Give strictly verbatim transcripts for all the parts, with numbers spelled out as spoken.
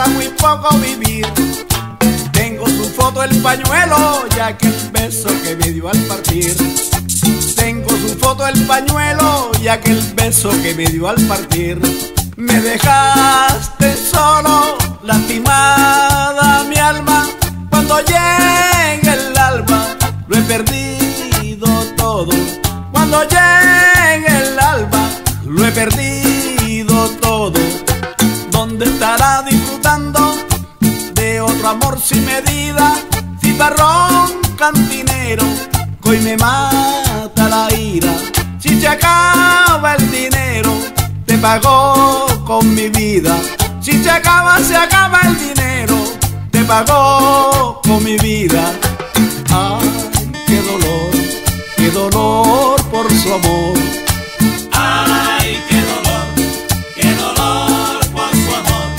muy poco vivir. Tengo su foto, el pañuelo y aquel beso que me dio al partir. Tengo su foto, el pañuelo y aquel beso que me dio al partir. Me dejaste solo, lastimada mi alma. Cuando llegue el alba, lo he perdido todo. Cuando llegue el alba, lo he perdido todo. ¿Dónde estará disfrutando de otro amor sin medida? Cimarrón cantinero, que hoy me mata la ira. Si se acaba el dinero, te pago con mi vida. Si se acaba, se acaba el dinero, te pago con mi vida. Ay, qué dolor, qué dolor por su amor. Ay, qué dolor, qué dolor por su amor.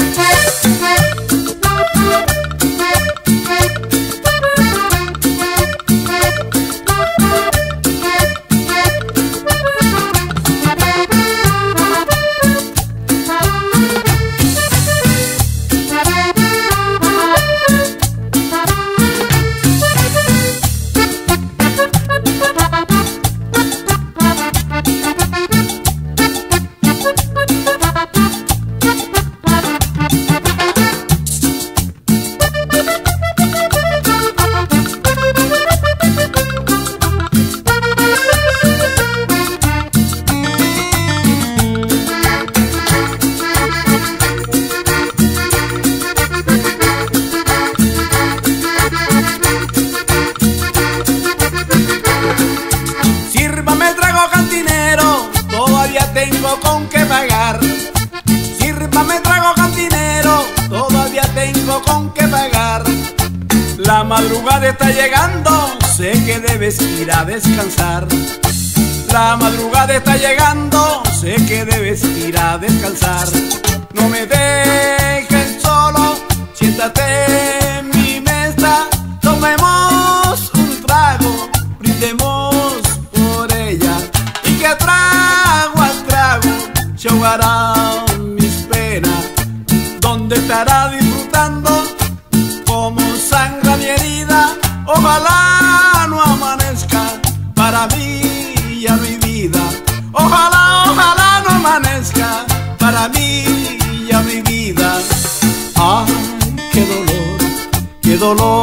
Tengo con qué pagar. Sírvame trago cantinero, todavía tengo con qué pagar. La madrugada está llegando, sé que debes ir a descansar. La madrugada está llegando, sé que debes ir a descansar. No me dejes solo, siéntate en mi mesa. Tomemos un trago, brindemos por ella. Y que trago a trago se ahogarán mis penas. ¿Dónde estará disfrutando como sangra mi herida? Ojalá no amanezca para mí y a mi vida. Ojalá, ojalá no amanezca para mí y a mi vida. Ay, qué dolor, qué dolor